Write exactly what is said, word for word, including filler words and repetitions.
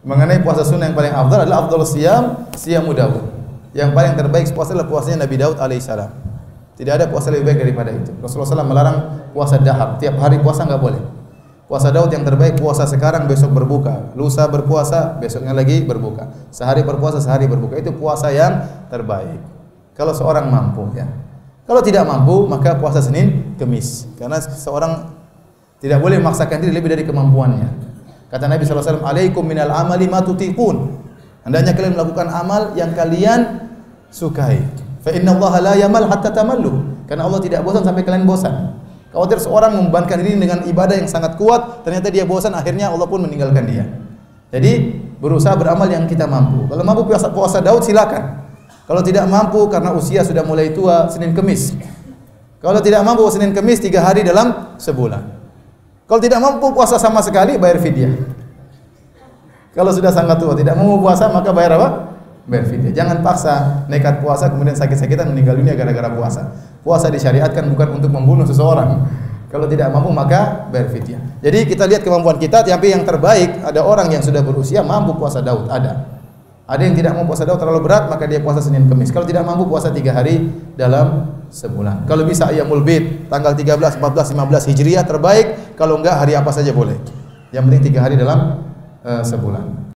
mengenai puasa sunnah yang paling afdal adalah afdhalus siyam siyamu Daud. Yang paling terbaik puasa adalah puasanya Nabi Daud alaihissalam. Tidak ada puasa lebih baik daripada itu. Rasulullah shallallahu alaihi wasallam melarang puasa dahar. Tiap hari puasa enggak boleh. Puasa Daud yang terbaik puasa sekarang besok berbuka, lusa berpuasa besoknya lagi berbuka, sehari berpuasa sehari berbuka. Itu puasa yang terbaik kalau seorang mampu, ya. Kalau tidak mampu maka puasa Senin Kemis, karena seorang tidak boleh memaksakan diri lebih dari kemampuannya. Kata Nabi shallallahu alaihi wasallam, alaikum minal amali ma tutiqun. Hendaknya kalian melakukan amal yang kalian sukai. Fa inna Allah la yamal hatta tamallu. Karena Allah tidak bosan sampai kalian bosan. Khawatir seorang membebankan diri dengan ibadah yang sangat kuat, ternyata dia bosan, akhirnya Allah pun meninggalkan dia. Jadi berusaha beramal yang kita mampu. Kalau mampu puasa, puasa Daud silakan. Kalau tidak mampu karena usia sudah mulai tua, Senin Kemis. Kalau tidak mampu Senin Kemis tiga hari dalam sebulan. Kalau tidak mampu puasa sama sekali, bayar fidyah. Kalau sudah sangat tua tidak mau puasa maka bayar apa? Bayar fidyah. Jangan paksa nekat puasa kemudian sakit-sakitan meninggal dunia gara-gara puasa. Puasa disyariatkan bukan untuk membunuh seseorang. Kalau tidak mampu maka bayar fidyah. Jadi kita lihat kemampuan kita, tapi yang terbaik ada orang yang sudah berusia mampu puasa Daud, ada. Ada yang tidak mampu puasa Daud terlalu berat maka dia puasa Senin Kemis. Kalau tidak mampu puasa tiga hari dalam sebulan. Kalau bisa Ayyamul Bid tanggal tiga belas, empat belas, lima belas Hijriah terbaik. Kalau enggak hari apa saja boleh. Yang penting tiga hari dalam uh, sebulan.